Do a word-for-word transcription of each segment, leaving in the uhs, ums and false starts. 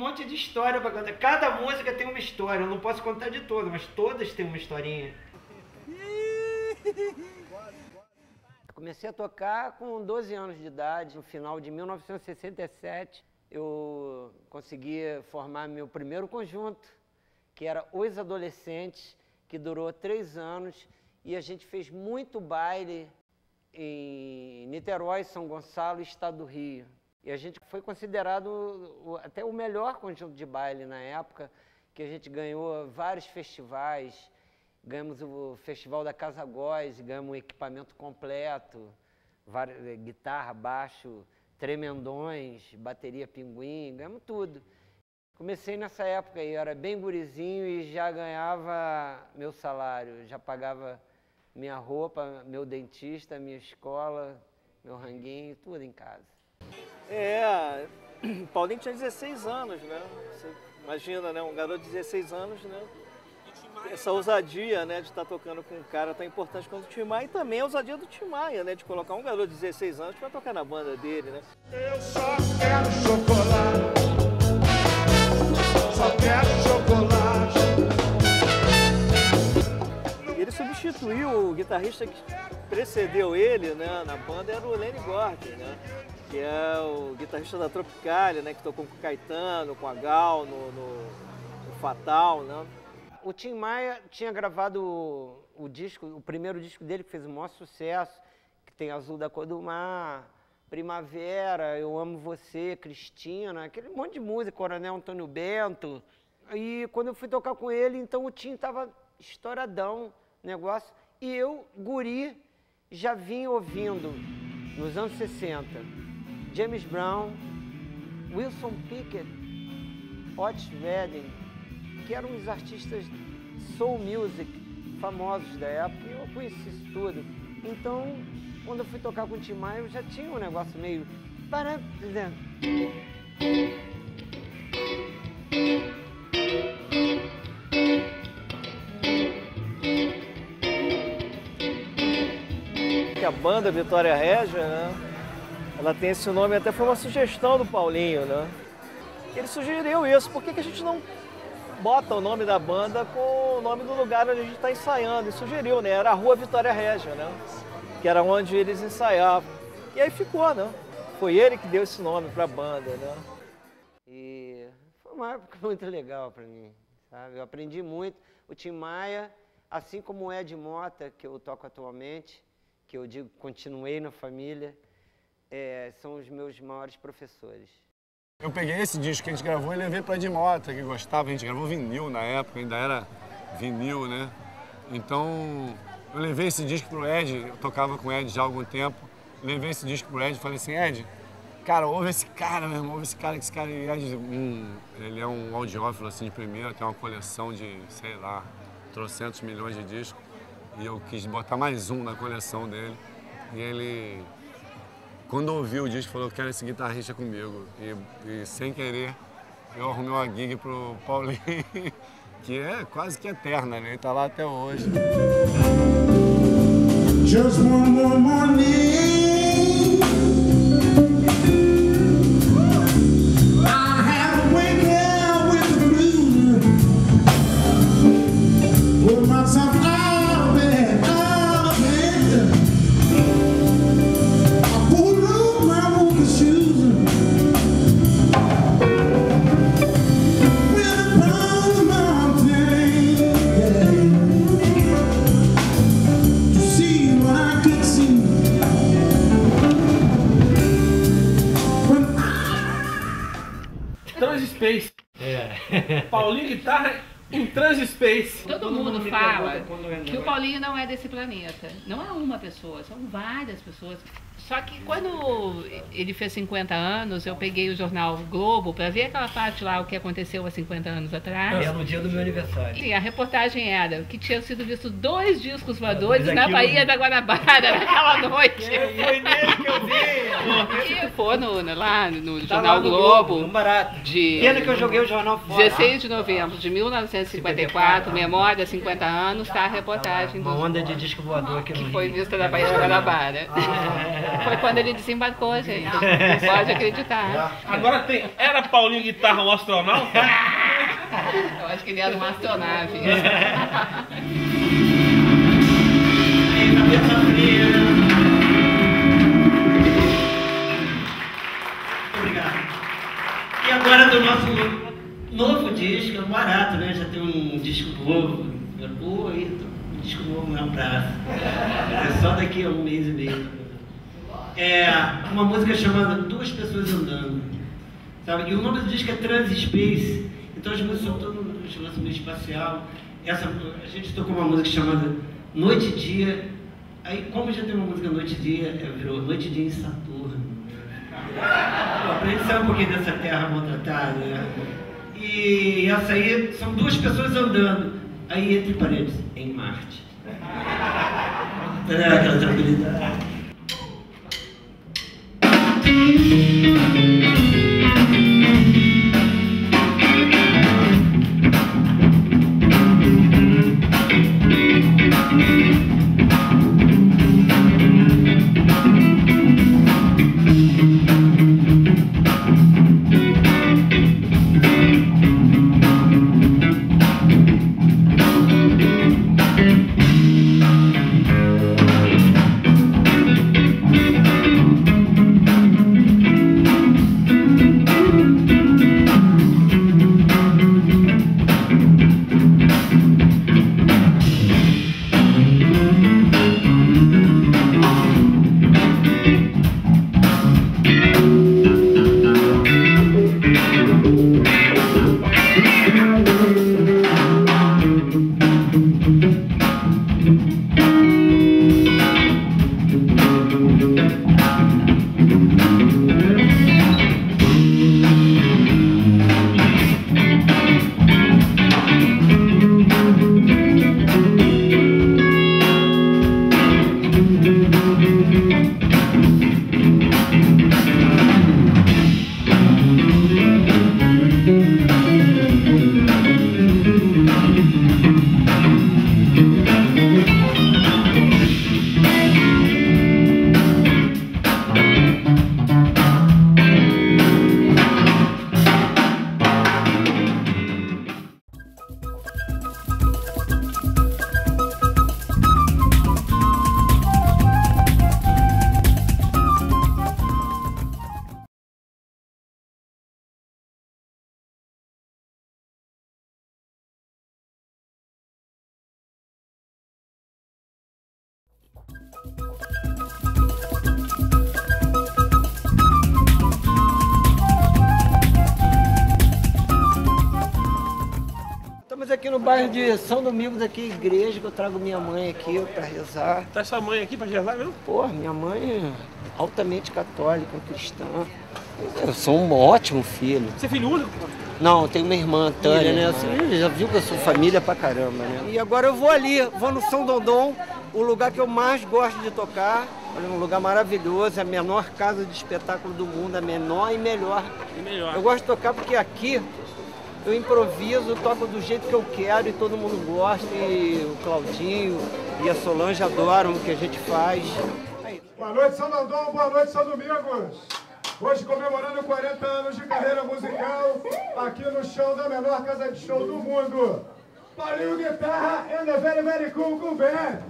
monte de história pra contar. Cada música tem uma história. Eu não posso contar de todas, mas todas têm uma historinha. Comecei a tocar com doze anos de idade. No final de mil novecentos e sessenta e sete, eu consegui formar meu primeiro conjunto, que era Os Adolescentes, que durou três anos. E a gente fez muito baile em Niterói, São Gonçalo e Estado do Rio. E a gente foi considerado o, até o melhor conjunto de baile na época, que a gente ganhou vários festivais. Ganhamos o Festival da Casa Góes, ganhamos um equipamento completo, várias, guitarra, baixo, tremendões, bateria pinguim, ganhamos tudo. Comecei nessa época aí, eu era bem gurizinho e já ganhava meu salário, já pagava minha roupa, meu dentista, minha escola, meu ranguinho, tudo em casa. É, o Paulinho tinha dezesseis anos, né? Você imagina, né? Um garoto de dezesseis anos, né? Essa ousadia, né, de estar tocando com um cara tão importante quanto o Tim Maia, e também a ousadia do Tim Maia, né, de colocar um garoto de dezesseis anos para tocar na banda dele, né? Eu só quero chocolate, só quero chocolate. Ele substituiu o guitarrista que precedeu ele, né, na banda, era o Lenny Gordon, né, que é o guitarrista da Tropicália, né, que tocou com o Caetano, com a Gal, no, no, no Fatal, né? O Tim Maia tinha gravado o, o disco, o primeiro disco dele, que fez o maior sucesso, que tem Azul da Cor do Mar, Primavera, Eu Amo Você, Cristina, aquele monte de música, Coronel Antônio Bento. E quando eu fui tocar com ele, então o Tim estava estouradão, negócio, e eu, guri, já vinha ouvindo, nos anos sessenta, James Brown, Wilson Pickett, Otis Redding, que eram os artistas soul music famosos da época, e eu conheci isso tudo. Então, quando eu fui tocar com o Tim Maia, eu já tinha um negócio meio... Que a banda Vitória Régia, né, ela tem esse nome, até foi uma sugestão do Paulinho, né? Ele sugeriu isso, por que que a gente não bota o nome da banda com o nome do lugar onde a gente está ensaiando? E sugeriu, né? Era a Rua Vitória Régia, né? Que era onde eles ensaiavam. E aí ficou, né? Foi ele que deu esse nome para a banda, né? E foi uma época muito legal para mim, sabe? Eu aprendi muito. O Tim Maia, assim como o Ed Mota, que eu toco atualmente, que eu digo continuei na família, é, são os meus maiores professores. Eu peguei esse disco que a gente gravou e levei para Ed Mota, que gostava. A gente gravou vinil na época, ainda era vinil, né? Então, eu levei esse disco pro Ed, eu tocava com o Ed já há algum tempo. Levei esse disco pro Ed e falei assim, Ed, cara, ouve esse cara, meu irmão, ouve esse cara, que esse cara... E Ed, um, ele é um audiófilo, assim, de primeira, tem uma coleção de, sei lá, trocentos milhões de discos. E eu quis botar mais um na coleção dele. E ele... Quando ouviu o disco, falou, eu quero esse guitarrista comigo. E, e sem querer, eu arrumei uma gig pro Paulinho, que é quase que eterna, né? Ele tá lá até hoje. Just one more morning, I have to wake up with the blues, pull myself out of bed, out of bed. Transpace. É. Paulinho guitarra em Transpace. Todo, Todo mundo, mundo fala que o Paulinho não é desse planeta. Não é uma pessoa, são várias pessoas. Só que quando ele fez cinquenta anos, eu peguei o jornal Globo para ver aquela parte lá, o que aconteceu há cinquenta anos atrás. É no dia do meu aniversário. E a reportagem era que tinham sido vistos dois discos voadores na aquilo... Baía da Guanabara naquela noite. É, foi nele que eu vi. E foi no, no, lá no tá Jornal lá no Globo. Globo, barato. De Pena que eu joguei o jornal fora. dezesseis de novembro de mil novecentos novecentos e cinquenta e quatro, memória, cinquenta anos, está a reportagem. Uma onda de disco voador aqui no que Rio. foi vista da Baía de Guanabara. Foi quando ele desembarcou, gente. Não pode acreditar. Agora tem. Era Paulinho Guitarra um astronauta? Eu acho que ele era uma astronave. Obrigado. E agora do nosso novo disco, é barato, né? Já tem um disco novo. Pô, aí, um disco novo na praça. É só daqui a um mês e meio. É uma música chamada Duas Pessoas Andando. Sabe? E o nome do disco é Trans-Space. Então as músicas são todas no lançamento espacial. Essa, a gente tocou uma música chamada Noite e Dia. Aí, como já tem uma música Noite e Dia, virou Noite e Dia em Saturno. Pra gente saber um pouquinho dessa terra maltratada, né? E essa aí são duas pessoas andando, aí entre paredes, em Marte. Tá aquela tranquilidade. Estamos aqui no bairro de São Domingos, aqui, igreja, que eu trago minha mãe aqui para rezar. Tá sua mãe aqui pra rezar mesmo? Pô, minha mãe é altamente católica, cristã. Eu sou um ótimo filho. Você é filho único? Não, eu tenho uma irmã, Tânia, né? Você já viu que eu sou família pra caramba, né? E agora eu vou ali, vou no São Dondon, o lugar que eu mais gosto de tocar. Olha, um lugar maravilhoso, a menor casa de espetáculo do mundo, a menor e melhor. E melhor. Eu gosto de tocar porque aqui eu improviso, toco do jeito que eu quero e todo mundo gosta. E o Claudinho e a Solange adoram o que a gente faz. Boa noite, São Dondon, boa noite, São Domingos. Hoje comemorando quarenta anos de carreira musical aqui no show da menor casa de show do mundo. Paulinho Guitarra and the Very Very Cool Cool Band.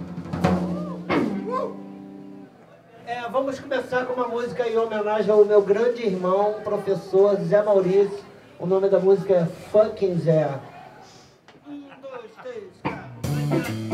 É, vamos começar com uma música em homenagem ao meu grande irmão, professor Zé Maurício. O nome da música é Fucking Zé. Um, dois, três, quatro.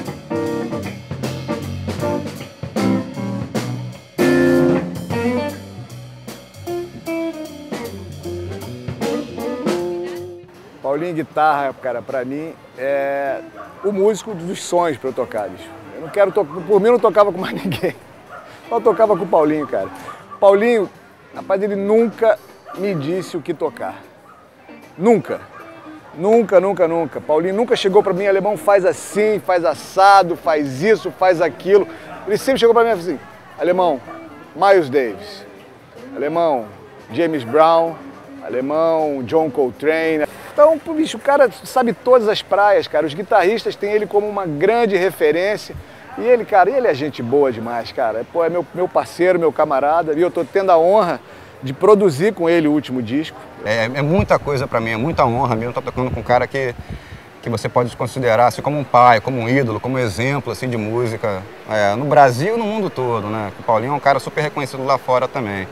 Paulinho Guitarra, cara, pra mim, é o músico dos sonhos pra eu tocar, bicho. Eu não quero tocar, por mim eu não tocava com mais ninguém. Só tocava com o Paulinho, cara. Paulinho, rapaz, ele nunca me disse o que tocar. Nunca. Nunca, nunca, nunca. Paulinho nunca chegou pra mim, alemão, faz assim, faz assado, faz isso, faz aquilo. Ele sempre chegou pra mim assim, alemão, Miles Davis. Alemão, James Brown. Alemão, John Coltrane. Então, bicho, o cara sabe todas as praias, cara. Os guitarristas têm ele como uma grande referência. E ele, cara, ele é gente boa demais, cara. Pô, é meu, meu parceiro, meu camarada. E eu tô tendo a honra de produzir com ele o último disco. É, é muita coisa pra mim, é muita honra mesmo estar tocando com um cara que, que você pode considerar assim, como um pai, como um ídolo, como um exemplo assim, de música. É, no Brasil e no mundo todo, né? O Paulinho é um cara super reconhecido lá fora também.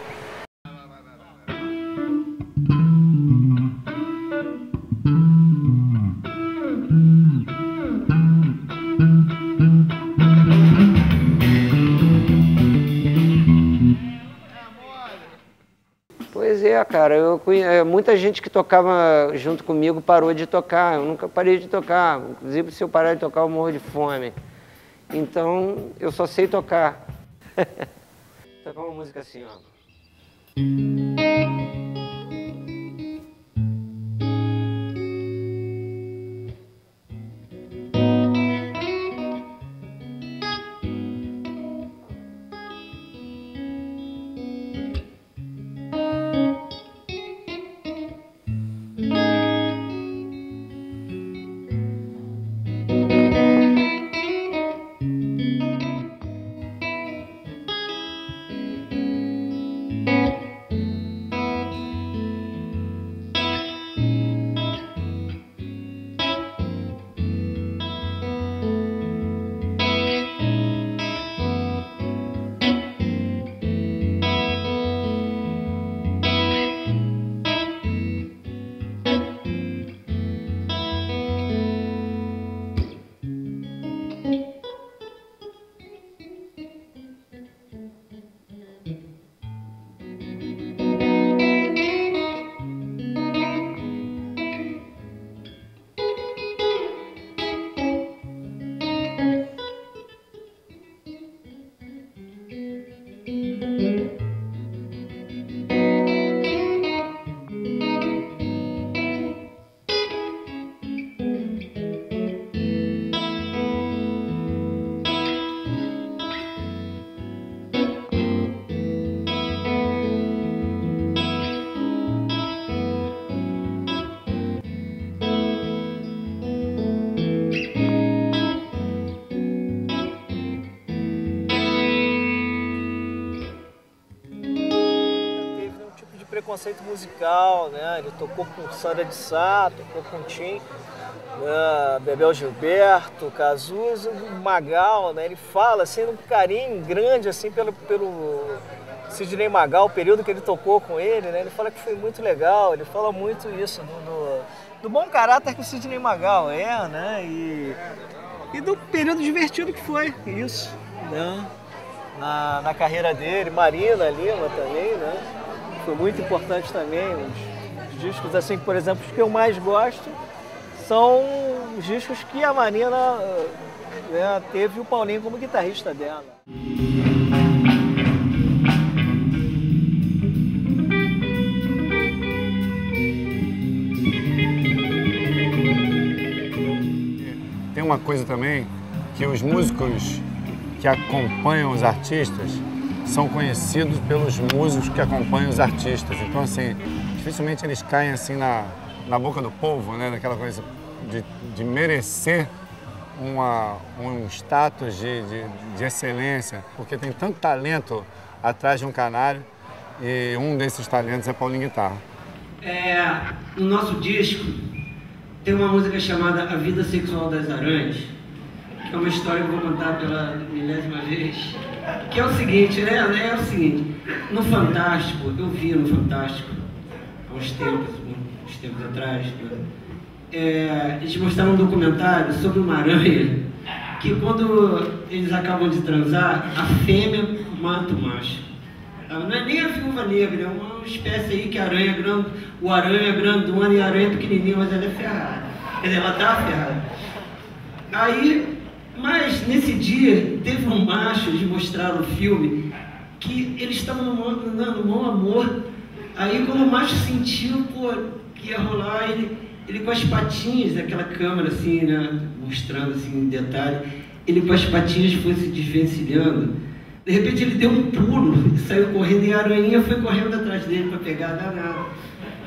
Pois é, cara, eu conhe... muita gente que tocava junto comigo parou de tocar, eu nunca parei de tocar, inclusive se eu parar de tocar eu morro de fome. Então eu só sei tocar. Vou tocar uma música assim, ó. Conceito musical, né? Ele tocou com Sandra de Sá, tocou com Tim, né? Bebel Gilberto, Cazuza, Magal, né? Ele fala assim um carinho grande assim pelo pelo Sidney Magal, o período que ele tocou com ele, né? Ele fala que foi muito legal, ele fala muito isso do, do, do bom caráter que o Sidney Magal é, né? E, e do período divertido que foi isso, né? Na, na carreira dele, Marina Lima também, né? Foi muito importante também, os, os discos assim, por exemplo, os que eu mais gosto são os discos que a Marina, né, teve o Paulinho como guitarrista dela. Tem uma coisa também, que os músicos que acompanham os artistas são conhecidos pelos músicos que acompanham os artistas. Então, assim, dificilmente eles caem assim na, na boca do povo, né? Daquela coisa de, de merecer uma, um status de, de, de excelência, porque tem tanto talento atrás de um canário e um desses talentos é Paulinho Guitarra. É, no nosso disco tem uma música chamada A Vida Sexual das Aranhas, que é uma história que eu vou contar pela milésima vez. Que é o seguinte, né? É o seguinte, no Fantástico, eu vi no Fantástico, há uns tempos, uns tempos atrás, né? É, eles mostraram um documentário sobre uma aranha que quando eles acabam de transar, a fêmea mata o macho. Não é nem a viúva negra, é uma espécie aí que a aranha, grande, o aranha é grandona e a aranha é pequenininha, mas ela é ferrada. Quer dizer, ela tá ferrada. Aí, mas nesse dia, teve um macho, eles mostraram o filme, que eles estavam no, no, no bom amor. Aí quando o macho sentiu, pô, que ia rolar, ele, ele com as patinhas, aquela câmera assim, né, mostrando assim em detalhe, ele com as patinhas foi se desvencilhando. De repente ele deu um pulo, saiu correndo e a aranha foi correndo atrás dele para pegar a danada.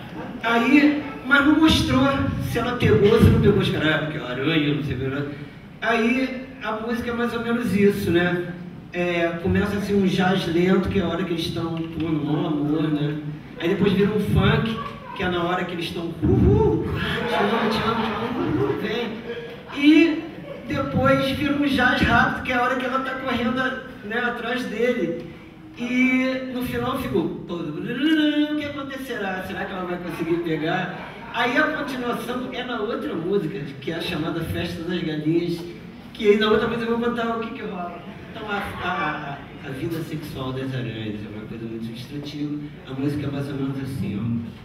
Aí, mas não mostrou se ela pegou, se não pegou os caras, porque é aranha, não sei o que. Aí a música é mais ou menos isso, né? É, começa assim um jazz lento, que é a hora que eles estão pô, no amor, né? Aí depois vira um funk, que é na hora que eles estão uhul, te amo, te amo, te amo, uhul, vem. E depois vira um jazz rápido, que é a hora que ela tá correndo, né, atrás dele. E no final ficou, o que acontecerá? Será que ela vai conseguir pegar? Aí a continuação é na outra música, que é a chamada Festa das Galinhas, que aí na outra música eu vou contar o que que rola. Então a, a, a vida sexual das aranhas é uma coisa muito instrutiva. A música é mais ou menos assim, ó.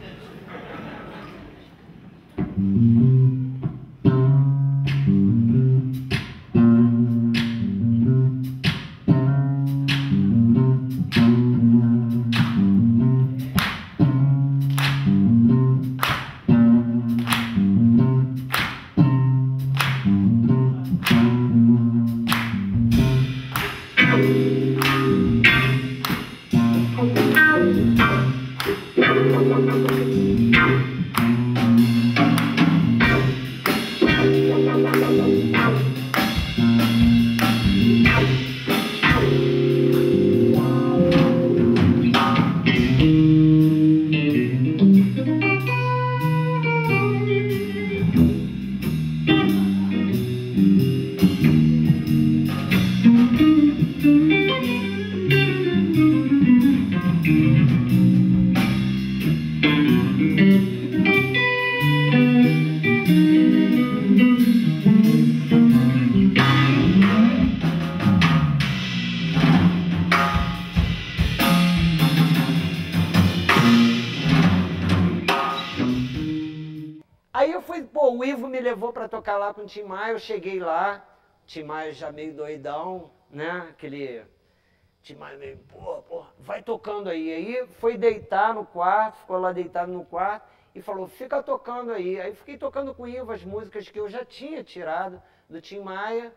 Aí eu fui, pô, o Ivo me levou pra tocar lá com o Tim Maia, eu cheguei lá, Tim Maia já meio doidão, né, aquele Tim Maia meio, pô, pô, vai tocando aí. Aí foi deitar no quarto, ficou lá deitado no quarto e falou, fica tocando aí. Aí fiquei tocando com o Ivo as músicas que eu já tinha tirado do Tim Maia.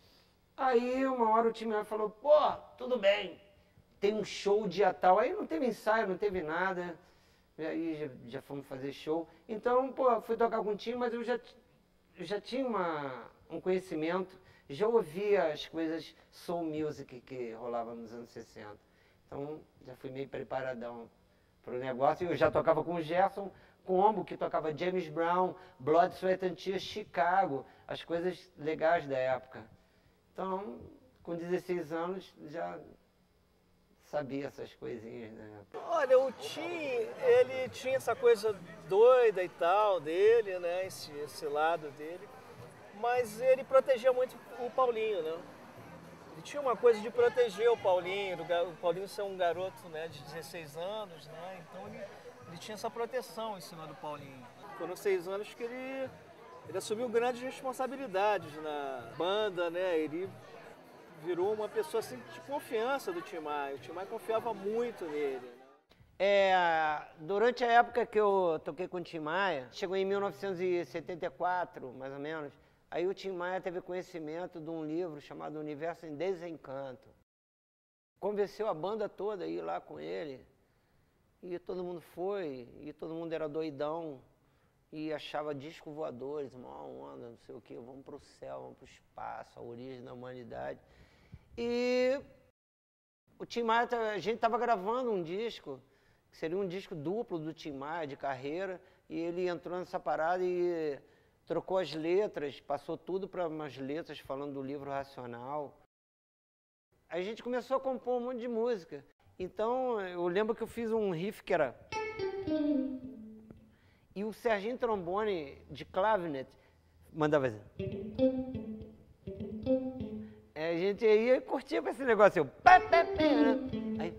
Aí uma hora o Tim Maia falou, pô, tudo bem, tem um show dia tal. Aí não teve ensaio, não teve nada. E aí já, já fomos fazer show. Então, pô, fui tocar com o Tim, mas eu já, eu já tinha uma, um conhecimento, já ouvia as coisas soul music que rolava nos anos sessenta. Então, já fui meio preparadão pro negócio. Eu já tocava com o Gerson Combo, que tocava James Brown, Blood, Sweat and Tears, Chicago, as coisas legais da época. Então, com dezesseis anos, já sabia essas coisinhas, né? Olha, o Tim, ele tinha essa coisa doida e tal dele, né? Esse, esse lado dele. Mas ele protegia muito o Paulinho, né? Ele tinha uma coisa de proteger o Paulinho, o Paulinho ser um garoto, né, de dezesseis anos, né? Então ele, ele tinha essa proteção em cima do Paulinho. Foram seis anos que ele, ele assumiu grandes responsabilidades na banda, né? Ele virou uma pessoa assim, de confiança do Tim Maia. O Tim Maia confiava muito nele. É, durante a época que eu toquei com o Tim Maia, chegou em mil novecentos e setenta e quatro, mais ou menos, aí o Tim Maia teve conhecimento de um livro chamado Universo em Desencanto. Convenceu a banda toda a ir lá com ele, e todo mundo foi, e todo mundo era doidão, e achava disco voadores, uma onda, não sei o quê, vamos pro céu, vamos pro espaço, a origem da humanidade. E o Tim Maia, a gente estava gravando um disco, que seria um disco duplo do Tim Maia, de carreira, e ele entrou nessa parada e trocou as letras, passou tudo para umas letras falando do livro Racional. Aí a gente começou a compor um monte de música. Então, eu lembro que eu fiz um riff que era... E o Serginho Trombone, de clavinet, mandava assim... É, a gente ia curtir com esse negócio. Aí,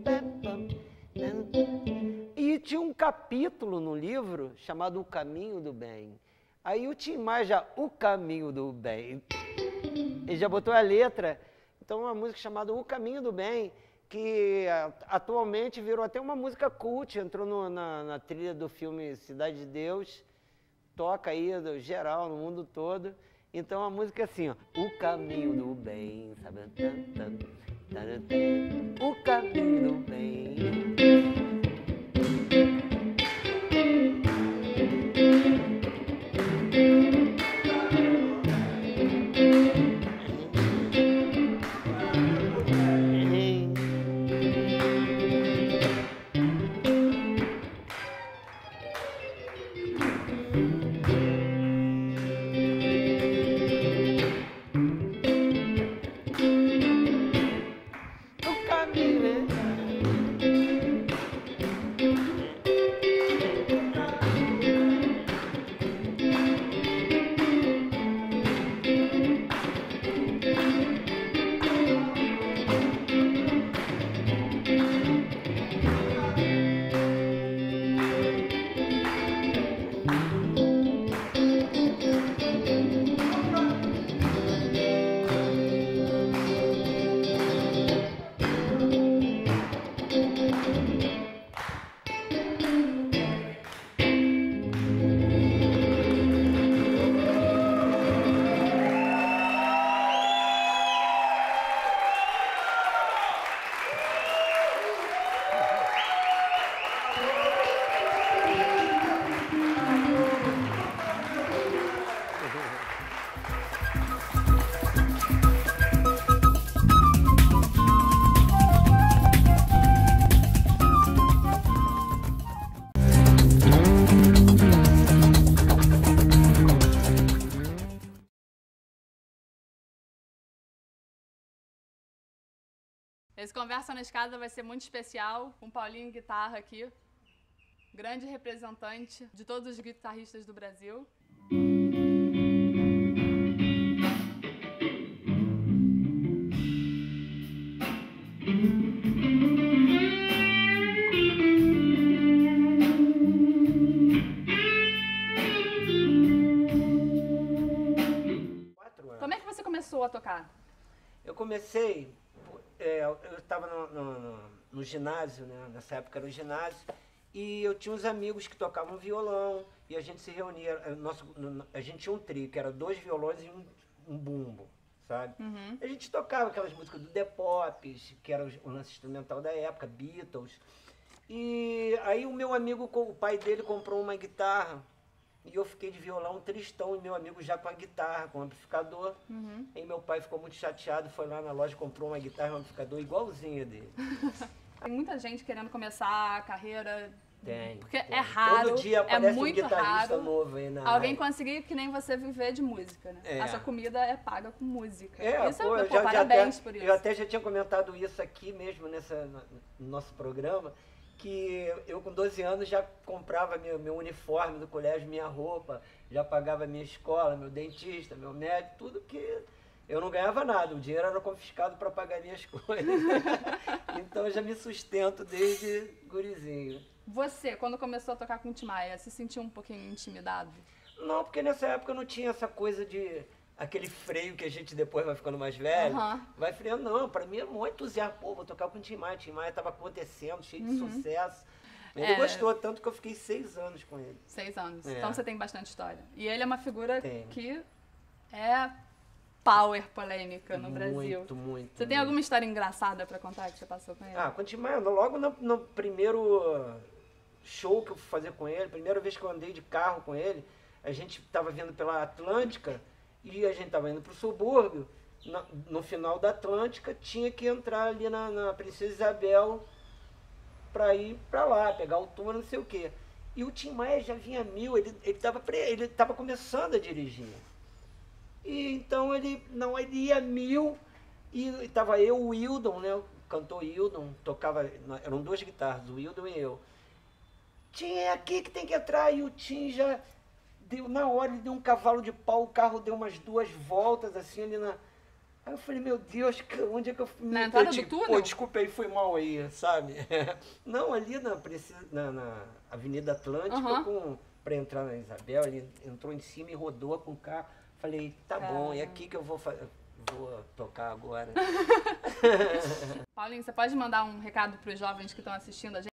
e tinha um capítulo no livro chamado O Caminho do Bem. Aí o Tim Maia já, O Caminho do Bem. Ele já botou a letra. Então, uma música chamada O Caminho do Bem, que atualmente virou até uma música cult, entrou no, na, na trilha do filme Cidade de Deus, toca aí do, geral no mundo todo. Então a música é assim, ó, o caminho do bem, sabe? O caminho do bem. Esse Conversa na Escada vai ser muito especial, com o Paulinho Guitarra aqui, grande representante de todos os guitarristas do Brasil. Como é que você começou a tocar? Eu comecei, é, eu estava no, no, no, no ginásio, né? Nessa época era o ginásio, e eu tinha uns amigos que tocavam violão, e a gente se reunia, nosso, a gente tinha um trio, que era dois violões e um, um bumbo, sabe? Uhum. A gente tocava aquelas músicas do The Pops, que era o lance instrumental da época, Beatles, e aí o meu amigo, o pai dele comprou uma guitarra, e eu fiquei de violão tristão, e meu amigo já com a guitarra, com o amplificador. Uhum. Aí meu pai ficou muito chateado, foi lá na loja, comprou uma guitarra e um amplificador igualzinho dele. Tem muita gente querendo começar a carreira. Tem. Porque tem. é raro, Todo dia é aparece muito um guitarrista raro novo aí na alguém área. conseguir que nem você viver de música, né? É. A sua comida é paga com música. É, isso pô, é, eu pô, já, parabéns já até, por isso. Eu até já tinha comentado isso aqui mesmo nessa, no nosso programa, que eu com doze anos já comprava meu, meu uniforme do colégio, minha roupa, já pagava minha escola, meu dentista, meu médico, tudo que eu não ganhava nada, o dinheiro era confiscado para pagar minhas coisas. Então eu já me sustento desde gurizinho. Você, quando começou a tocar com o Tim Maia, se sentiu um pouquinho intimidado? Não, porque nessa época não tinha essa coisa de aquele freio que a gente depois vai ficando mais velho, Uhum. vai freando. Não, pra mim é muito entusiasmo. Pô, vou tocar com o Tim Maia. Tim Maia tava acontecendo, cheio de Uhum. sucesso. Ele É. gostou, tanto que eu fiquei seis anos com ele. Seis anos. É. Então você tem bastante história. E ele é uma figura Tem. que é power polêmica no Muito, Brasil. muito, Você tem muito. alguma história engraçada pra contar que você passou com ele? Ah, com o Tim Maia, logo no, no primeiro show que eu fui fazer com ele, primeira vez que eu andei de carro com ele, a gente tava vindo pela Atlântica e a gente tava indo pro subúrbio. Na, no final da Atlântica, tinha que entrar ali na, na Princesa Isabel para ir para lá, pegar o túnel, não sei o quê. E o Tim Maia já vinha mil, ele ele estava ele tava começando a dirigir. E então ele não ele ia mil e estava eu, o Wildon, né, o cantor Wildon, tocava, eram duas guitarras, o Wildon e eu. Tim, é aqui que tem que entrar, e o Tim já deu, na hora ele deu um cavalo de pau, o carro deu umas duas voltas assim ali na... Aí eu falei, meu Deus, onde é que eu fui? Na entrada do túnel? Pô, desculpa aí, foi mal aí, sabe? Não, ali na, na, na Avenida Atlântica, Uhum. com, pra entrar na Isabel, ele entrou em cima e rodou com o carro. Falei, tá bom, é aqui que eu vou, fa- vou tocar agora. Paulinho, você pode mandar um recado pros jovens que estão assistindo a gente?